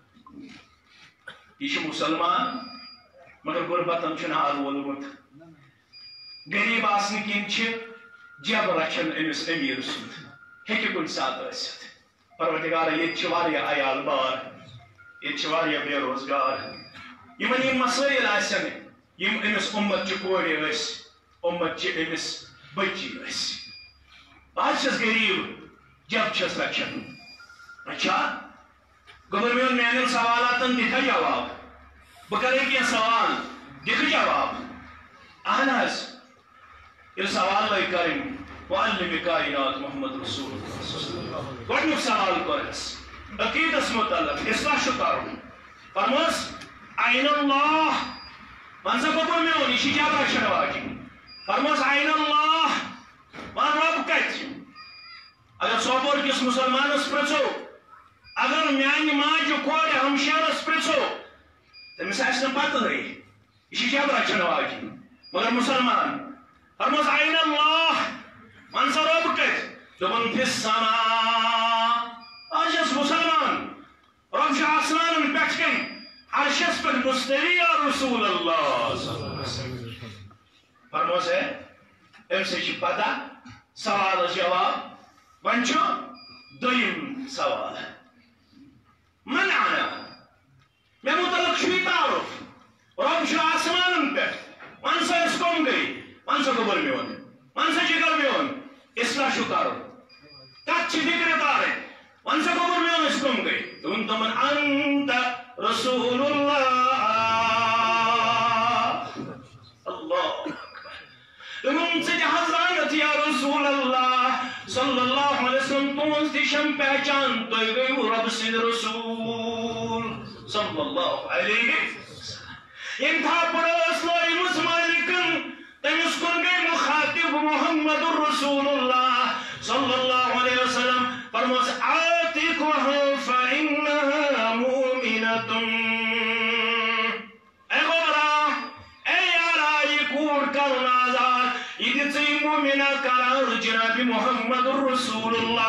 یہ چھ مسلمان مگر غربتن چھن حال وولمت غریب آسن کن چھ جب رچھن امس امیر سند ہیکہ کن ساتھ ٲسِتھ پروردگار یہ چواریا عیال بار یہ چواریا بے روزگار یمن یم مسائل آسن یم امس امت چھ کوڑے ٲسۍ امت چھ امس بچی ٲسۍ آج چھس غریب جب چھس رچھن اچھا گوبر میون میانن سوالاتن دکھا جواب بہ کرے کینٛہہ سوال دکھ جواب اہن حظ ییٚلہِ سوال لٲگۍ کرٕنۍ معلم کائنات محمد رسول اللہ گۄڈنیُک سوال کوٚرس عقیدس متعلق اصلاح چھُ کرُن فرموس عین اللہ ون سا گوٚبُر میون یہِ چھِ جبر چھڑ واجِنۍ فرموس عین اللہ ون رۄب کتہِ اگر سوپور کس مسلمانس پرچو اگر میانہ ماجہ کور ہمشیرس پرچو تمس آسہ پتہ یہ کیا رچن واجن مگر مسلمان فرمس عین اللہ ون سا رب کت دپن فی السماء آجس مسلمان رب چھ آسمان پہ کن عرشس پہ مستوی یا رسول اللہ فرموس ہے ام سے پتہ سوال جواب ون دویم سوال من انا مے متعلق چھ تعارف رب چھ آسمان پہ ون سا اس کم گئی ون سا گبر میون ون سا جگر میون اصلاح چھ کرو کت چھ فکر دار ون سا گبر میون اس کم گئی تم تمن انت رسول اللہ اللہ تم سے حضرت یا رسول اللہ صلی اللہ علیہ وسلم تم سے شم پہچان تو گئی رب سے رسول صلی اللہ علیہ وسلم انتہا پڑوس لوئی مسمالکن تمس کن گئی مخاطب محمد رسول اللہ صلی اللہ علیہ وسلم فرموس آتکوہ فإنہا مومنت اے غبرہ اے یارا یہ کور کرن آزاد یہ دیتی مومنہ قرار جناب محمد رسول اللہ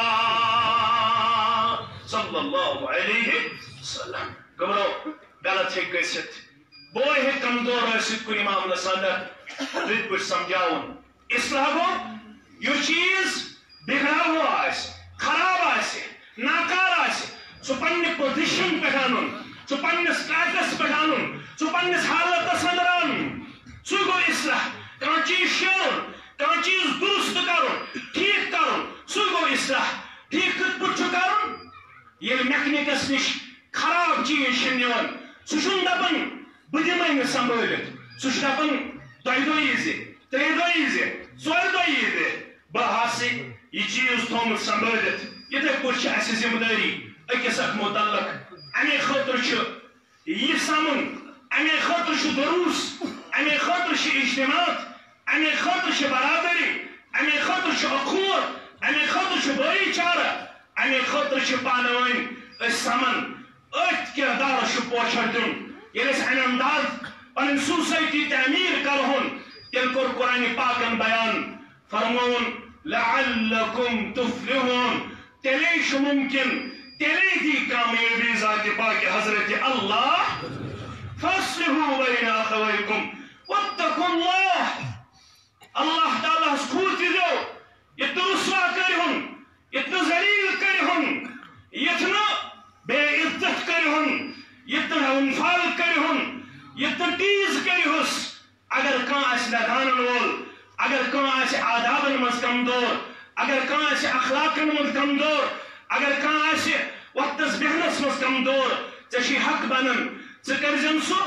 صلی اللہ علیہ وسلم گبرو غلط ہے گیست بوئے ہے کمزور ایسید کنی معاملہ ساندر رد پوچھ سمجھاؤن اصلاح کو یہ چیز بگڑا ہوا آئیس خراب آئیس ناکار آئیس سو پنی پوزیشن پہ گانون سو پنی سٹیٹس پہ گانون سو پنی حالت سندران سو گو اصلاح کان چیز شیرون کان چیز درست کرون ٹھیک کرون سو گو اصلاح ٹھیک کت پوچھو کرون یہ میکنیکس نش خراب چیز شنیون سو شن دپن بدیمائی میں سنبھولت سو شن دپن دوئی دوئی زی تری دوئی زی سوئی دوئی زی بہاسی یہ چیز تھومت سنبھولت یہ تک پوچھ ایسی ذمہ داری اکس اک متعلق امی خطر چھ یہ سمن امی خطر چھ دروس امی خطر چھ اجتماعات امی خطر چھ برادری امی خطر چھ اخوت امی خطر چھ بھائی چارہ امی خطر چھ پانوین اس سمن ات کردار چھ پوچھا دن یہ اس انداز پنن سوسائٹی تعمیر کرہن تل کور قرآن پاکن بیان فرمون لعلکم تفلحون تلیش ممکن تلی دی کامیابی ذات پاک حضرت اللہ فاصلحوا بین اخویکم واتقوا اللہ اللہ تعالیٰ اس کھوتی دو یتن رسوا کرہن یتن ذلیل کرہن یتن بے عزت کرہن یتن انفال کرہن یتن تیز کرہس اگر کان اس لدانن وول اگر کان اس آدابن مز کمزور اگر کان اس اخلاقن مز کمزور اگر کان اس وقتس بہنس مز کمزور ژےٚ حق بنن ژٕ کٔرزٮ۪ن سُہ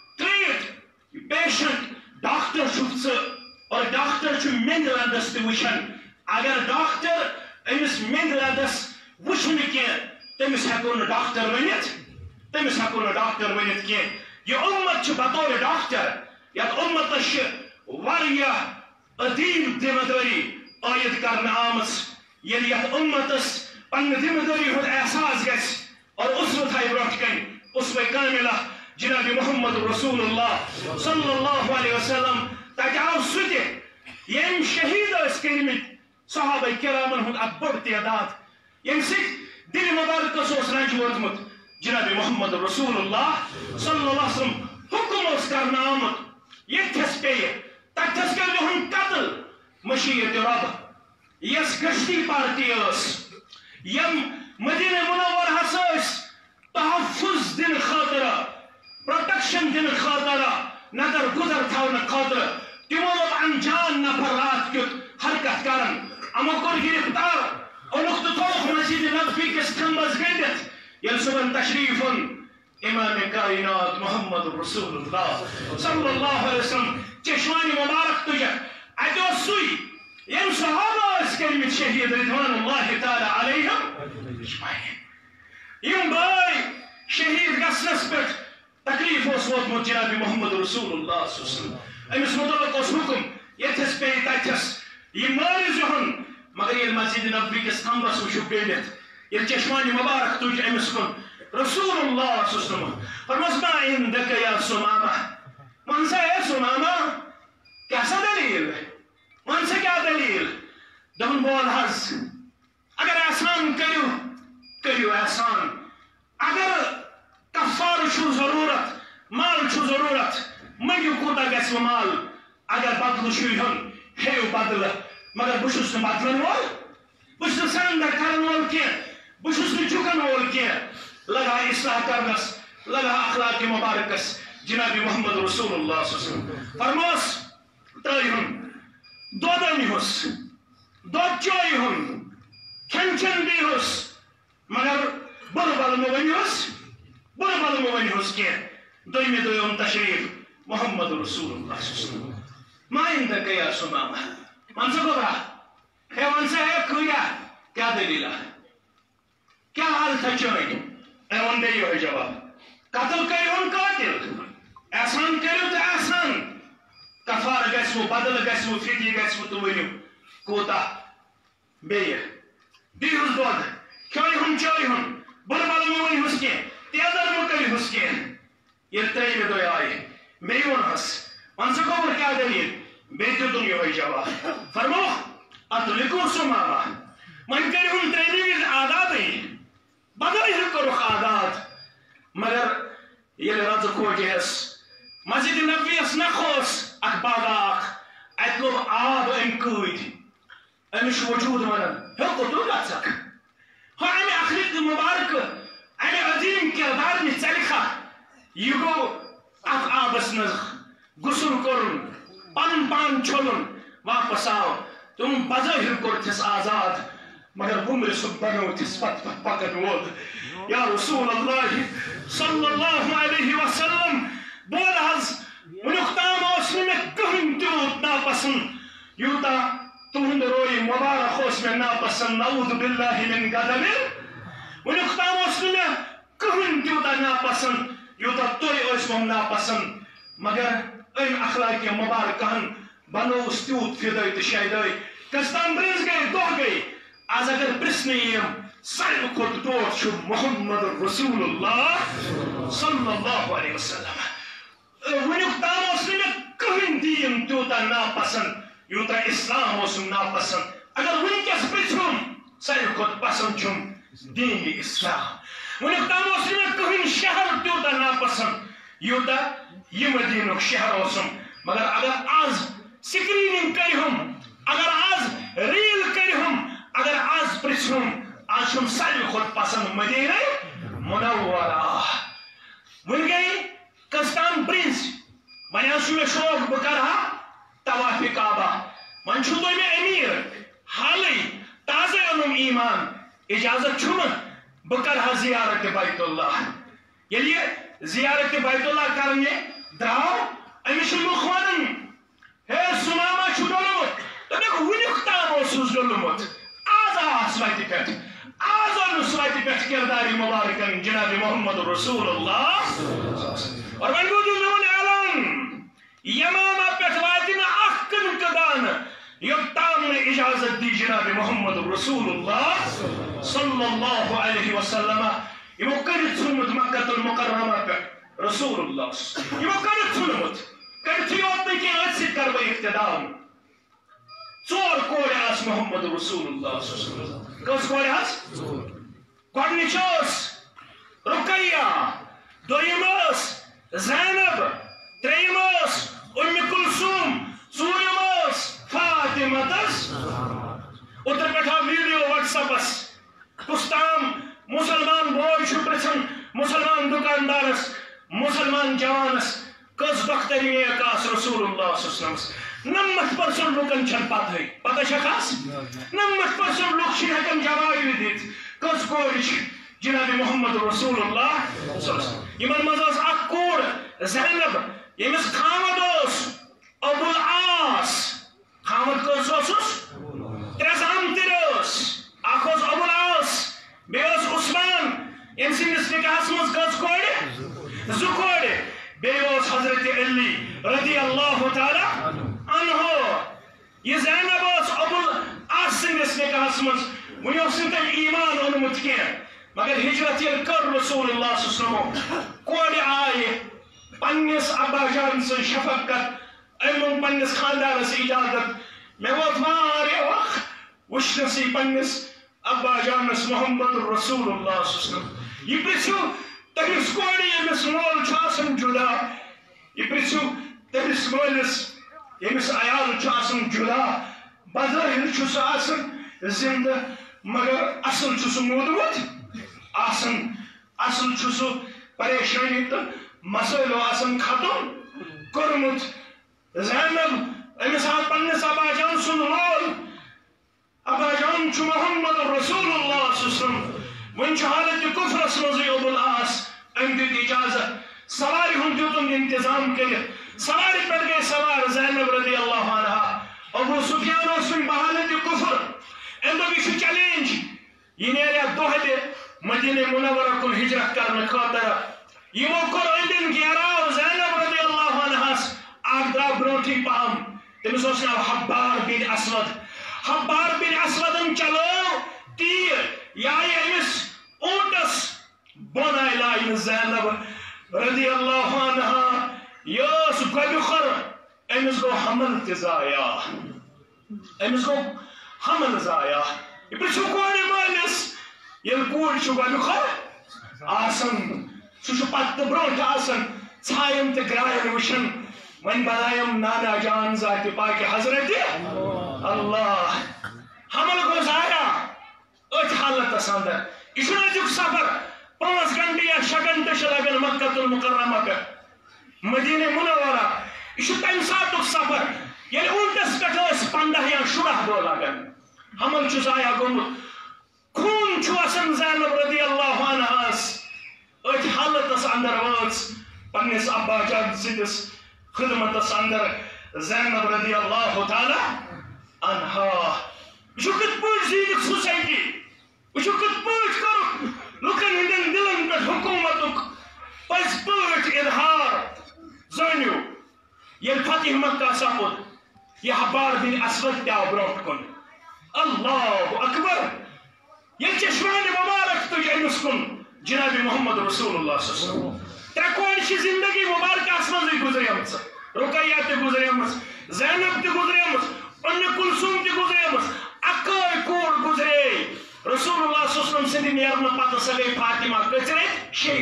ٹریٹ پیشنٹ ڈاکٹر چھُکھ ژٕ اور ڈاکٹر چھُ میٚنٛدِ لدس تہِ وٕچھان اگر ڈاکٹر أمِس میٚنٛدِ لدس وٕچھ نہٕ کینٛہہ تٔمِس ہٮ۪کو نہٕ ڈاکٹر ؤنِتھ تٔمِس ہٮ۪کو نہٕ ڈاکٹر ؤنِتھ کینٛہہ یہِ اُمت چھُ بطور ڈاکٹر یتھ اُمتس چھِ واریاہ عظیٖم ذمہٕ دٲری عٲید کرنہٕ آمٕژ ییٚلہِ یتھ اُمتس پننہِ ذمہٕ دٲری ہُنٛد احساس گژھِ اور اسوہ تھایہِ برونٛٹھ کنہِ اسوہ کاملہ جناب محمد رسول اللہ صلی اللہ علیہ وسلم تتہِ آو سُہ تہِ ییٚمۍ شہیٖد ٲسۍ کٔرمٕتۍ صحابہ کرامن ہُنٛد اکھ بوٚڑ تعداد ییٚمہِ سۭتۍ دِلہِ مبارکس اوس رنٛجہِ ووتمُت جناب محمد رسول اللہ صلی اللہ علیہ وسلم حکم اوس کرنہٕ آمُت ییٚتھس پیٚیہِ تتھس کٔرۍ یِہُنٛد قتل مشیت رب یس گشتی پارٹی ٲس یم مدینہ منورہس ٲسۍ تحفظ دن خاطرہ پروٹیکشن دن خاطرہ نظر گزر تھاونہٕ خاطرہ تمو لوگ انجان نفر رات کیُتھ حرکت کران امو کوٚر گرفتار اونُکھ تہٕ تھووُکھ مسجد نبوی کِس کھمبس گٔنڈِتھ ییٚلہِ صُبحن تشریف اوٚن امام کائنات محمد رسول اللہ صلی اللہ علیہ وسلم چشمانی مبارک تجھک اتہِ اوس سُے ییٚمۍ صحابہ ٲسۍ کٔرمٕتۍ شہید رضوان اللہ تعالیٰ علیہم یم بٲے شہید گژھنس پٮ۪ٹھ تکلیف اوس ووتمُت جناب محمد رسول اللہ صلی اللہ علیہ وسلم أمس متعلق اوس حکم ییٚتھس پیٚیہِ تتھس یہِ مٲرِو زِہُن مگر مگر یہ مسجد نبوی کس تھمبس وچھو گٔنڈِتھ یہ چشمانی مبارک تُج أمس کُن رسول اللہ صلی اللہ علیہ وسلم فرموس ما عندك یا سمامہ من سا ہے سمامہ کیا سا دلیل من سے کیا دلیل دہن بول حض اگر احسان کریو احسان اگر کفار چھو ضرورت مال چھو ضرورت منگیو کوتا گیسو مال اگر بدل چھو ہن ہیو بدل مگر بشس نے بدلن وول بشس سرندر کرن وول کی بشس نے چکن وول کی لگا اصلاح کرنس لگا اخلاق مبارکس جناب محمد رسول اللہ صلی اللہ علیہ وسلم فرموس ترہن دود انیوس دود چوئیہن کھنچن دیوس مگر بل مونیوس کی دویمی دویم تشریف محمد رسول اللہ صلی اللہ علیہ وسلم ما عندك یا سمامہ من سے گبرا ہے من سے ہے کھویا کیا دلیلہ کیا حال تھا چوئی ایون دیو ہے جواب قتل کریون قاتل احسان کریو تو احسان کفار گیسو بدل گیسو فیدی گیسو تو ونیو کوتا بیئے دیوز دود کھوئی ہم چوئی ہم بلبل مونی حسکی تیادر مکلی حسکی یہ ترہی میں دوئی آئی بیون حس من سے گبر کیا دلیل بیتو دنیا ہوئی جواب فرمو اتلکو سمامہ من کریون ترہیویز آدادی بدائی کرو آداد مگر یہ رضا کھوٹی ہے مسجد نبوی اس نخوص اخبادا اخ اتلو آب امکوید امش وجود منن ہل کو تو لاتسک ہو امی اخلیق مبارک امی عظیم کردار میں چلخا یہ گو اخ آبس نزخ گسل کرن پن پان چھلن واپس آو تم بظاہر کرتس آزاد مگر بمر سب بنو تس پت پکن وول یا رسول اللہ صلی اللہ علیہ وسلم بول حض ونختام اس میں کہن تیوت ناپسند یوتا تہند روی مبارک اس میں ناپسند نعوذ باللہ من غضب ونختام اس میں کہن تیوتا ناپسند یوتا توی اس میں ناپسند مگر این اخلاق مبارکان بنو اس تیوت فدائی تشایدائی کستان برز گئی دو گئی آز اگر پرسنیم سائل کھوٹ دوت شو محمد رسول اللہ صلی اللہ علیہ وسلم ونیک تام اسم میں کہیں دین تیوتا ناپسند یوتا اسلام اسم ناپسند اگر ونکس پرسنم سائل کھوٹ پسند چھم دین اسلام ونیک تام اسم میں کہیں شہر تیوتا ناپسند یوتا یہ مدینک شہر اسم مگر اگر آز سکریننگ کری ہم اگر آز ریل کری ہم اگر آز پرسنم آج ہم سائل خود پسند مدینہ منورہ ون گئی کستان برنس من آسو میں شوق بکرہا طواف کعبہ من چھو تو میں امیر حالی تازہ انم ایمان اجازت چھو میں بکرہا زیارت بیت اللہ یلی زیارت بیت اللہ کرنے دراؤ امیش المخوانن ہے سمامہ چھو دولمت تو دیکھو ونکتام اسوز دولمت آزا سوائتی پیٹ آزا نسوائتی پیٹ کرداری مبارکن جناب محمد رسول اللہ اور من گودون اعلان یمامہ پیٹ واتنا اخکن کدان یکتام نے اجازت دی جناب محمد رسول اللہ صلی اللہ علیہ وسلم یہ مقرد سنمت مکہ المکرمہ پیٹ رسول اللہ یہ مقرد سنمت کرتی ہوتے کہ ایسی کرو اقتدام ژور کورِ آس محمد رسول اللہ صلی اللہ علیہ وسلم کس کورِ آس گۄڈنِچ ٲس رُقیہ دوٚیِم ٲس زینب ترٛیٚیِم ٲس اُمہِ کُلثوم ژوٗرِم ٲس فاطمہ تس اوترٕ پٮ۪ٹھ آو ویڈیو واٹس ایپس کُستام مسلمان بوے چھُ پرژھان مسلمان دُکاندارس مسلمان جوانس کس دختری ایک آس رسول اللہ صلی اللہ علیہ وسلم 90% لوکن چھن پتہ چھکاس 90% لوگ چھن ہکن جواب دِتھ کس کور جناب محمد رسول اللہ صلی اللہ علیہ وسلم یمن مز ٲس اکھ کوٗر زینب ییٚمِس خامد اوس ابو العاص خامد کس اوسُس ترٛےٚ زامتٕرۍ ٲس اکھ اوس ابو العاص بیٚیہِ اوس عثمان ییٚمہِ سٕنٛدِس نِکاحس منٛز کٔژ کورِ زٕ کورِ بیٚیہِ اوس حضرت علی رضی اللہ تعالیٰ عنہ یہ زینب اوس ابو العاص سٕنٛدِس نِکاحس مکہس مز ون تم ایمان اونمت کی مگر ہجرت یل کر رسول اللہ صلی اللہ علیہ وسلم کور آئے پنس ابا جان سن شفقت امن پنس خاندانس اجازت میں ووت واریاہ وقت وچھنسی پنس ابا جانس محمد رسول اللہ صلی اللہ علیہ وسلم یہ پرژھو تمس کور یمس مول چھ آسان جدا یہ پرژھو تمس مالس یمس عیال چھ آسان جدا بظاہر چھ سہ آسان زندہ مگر اصل چھ سہ مودمت آسان اصل چھ سہ پریشانی تو مسائل آسان ختم کورمت زینب امس آو پنس ابا جان سن مول ابا جان چھ محمد رسول اللہ صلی اللہ علیہ وسلم ون چھ حالت کفرس مزی ابو العاص ام دت اجازت سواری ہند دیتن انتظام کرت سواری پہ گئی سوار زینب رضی اللہ عنہ ابو سفیان اس بحالت کفر ام دپ یہ چیلنج یہ نیریا دہلہ مدینہ منورہ کن ہجرت کرنے خاطر یمو کور اندن گیراو زینب رضی اللہ عنہس اخ درو برونٹھی پہم تمس اوس ناو حبار بن اسود حبار بن اسودن چلو تیر یا امس اونٹس بون آئی لائن زینب رضی اللہ عنہ یس گوبخر امس گو حمل تزایا امس گو حمل ضایا یہ پرژھو کور مالس یل کور چھ گوبخر آسان سہ پتہ برونٹ آسان ژھایم تہ گراین وچھن ون بنایم نانا جان ذات پاک حضرت اللہ حمل گو ضایا ات حالتس اندر یہ ازیک سفر 5 گھنٹے یا 6 گھنٹے لگان مکہ المکرمہ پہ مدینہ منورہ یہ تمہ سات سفر یل اونٹس پہ 15 یا 16 دہ لگان حمل ضایا گومت خون آسان زینب رضی اللہ عنہس ات حالتس اندر واچ پنس ابا جان سندس خدمتس اندر زینب رضی اللہ تعالی عنہا یہ کت پہ زینک سوسائٹی یہ کت پہ کر لکن ہندن دلن پہ حکومت پز پہ اظہار زانیو یل فتح مکہ سپد یہ حبار بن اسود تہ برونٹ کن اللہ اکبر یل چشمان مبارک تج امس کن جناب محمد رسول اللہ صلی اللہ علیہ وسلم ترے زندگی مبارکہ مزے گزریم رقیہ تہ گزریم زینب تہ گزریم ام کلثوم تہ گزریم اکائے کور گزرے رسول اللہ صلی اللہ علیہ وسلم سندی نیرن پتہ سہ گئی فاطمہ کچ ریت 6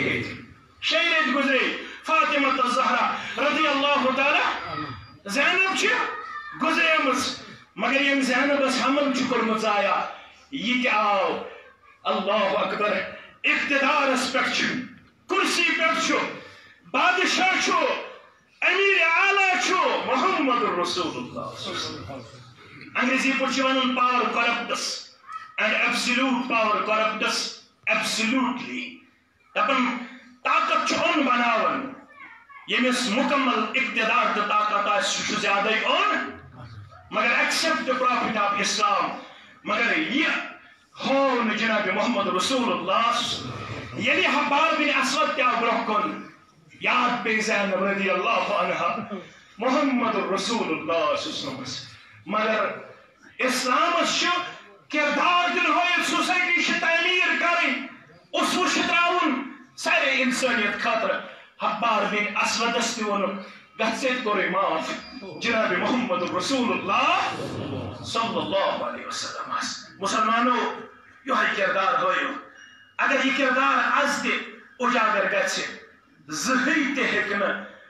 ریت گزرے فاطمہ الزہرا رضی اللہ تعالی زینب چھ گزریم مگر یم زینبس حمل چھ کورمت ضایا یہ تہ آو اللہ اکبر اقتدارس پہ کرسی پہ بادشاہ امیر اعلی محمد رسول اللہ انگریزی پہ ون power corrupts and absolute power corrupts absolutely دپن طاقت اون بناون یمس مکمل اقتدار تو طاقت آہ زیادہ اون مگر ایکسپٹ پروفٹ آف اسلام مگر یہ ہون جناب محمد رسول اللہ یعنی حبار بن اسود تہ برہ کن یاد پہ زینب رضی اللہ عنہ محمد رسول اللہ صلی اللہ علیہ وسلم مگر اسلامس کردار دن ہوئے سوسائٹی تعمیر کریں اصول تراؤن سارے انسانیت خاطر حبار بن اسودس تہ ون گھت کور معاف جناب محمد رسول اللہ صلی اللہ علیہ وسلم مسلمانوں یہ کردار ہو اگر یہ کردار آز تہ اجاگر گھِ زہی تہ ہیکہ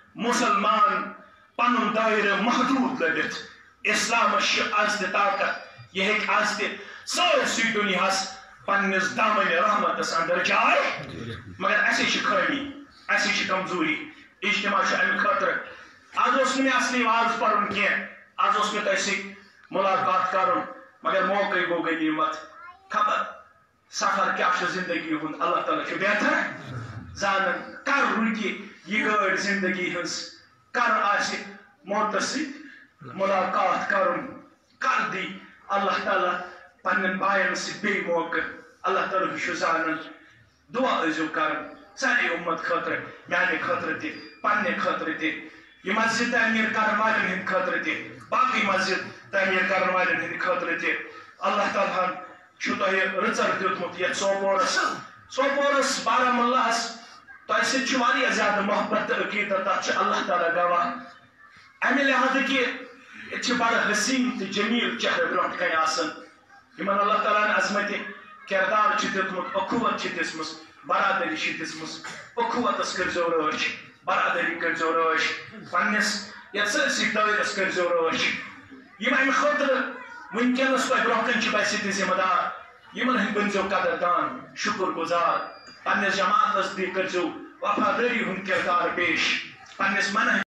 مسلمان پن دائرہ محدود لگت اسلامس آز تہ طاقت یہ ہیکہ آز تہ سارسی دنیاس پنس دامن رحمتس اندر جائے مگر اسی خامی اسی کمزوری اجتماع امہ خاطر آج اس میں اصلی واز پڑھن کی آج اس میں تیسی ملاقات کرن مگر موقع گو غنیمت خبر سفر کیا زندگی ہند اللہ تعالیٰ کے بہتر زانن کر رکی یہ گاڑ زندگی ہز کر آس موتس ست ملاقات کرن کر دی اللہ تعالیٰ پنن بائن ست بی موقع اللہ تعالیٰ کی زانن دعا ازو کرن ساری امت خاطر میانے خاطر تہ پننے خاطر تہ یہ مسجد تعمیر کرن والن ہند خاطر تہ باقی مسجد تعمیر کرن والن ہند خاطر تہ اللہ تعالیٰ رچر دیتمت یہ سوپورس بارہمولہس تہ سہ زیادہ محبت تو عقیدت تک اللہ تعالیٰ گواہ امہ لحاظ کہ یہ بڑا حسین تو جمیل چہرے برونٹ کن آسان یمن اللہ تعالیٰ نے عظمت کردار دیتمت اخوت دس برادری دس اخوتس کرزو رٲچھ برادری کرزو رٲچھ پنس یتھ سرسی دٲیرس کرزو رٲچھ یم امہ خاطر ونکس تہ برونٛہہ کن بسہِ تہِ ذمہ دار یمن ہند بنزو قدردان شکر گزار پنس جماعتس تہ کرزو وفاداری ہند کردار پیش پنس من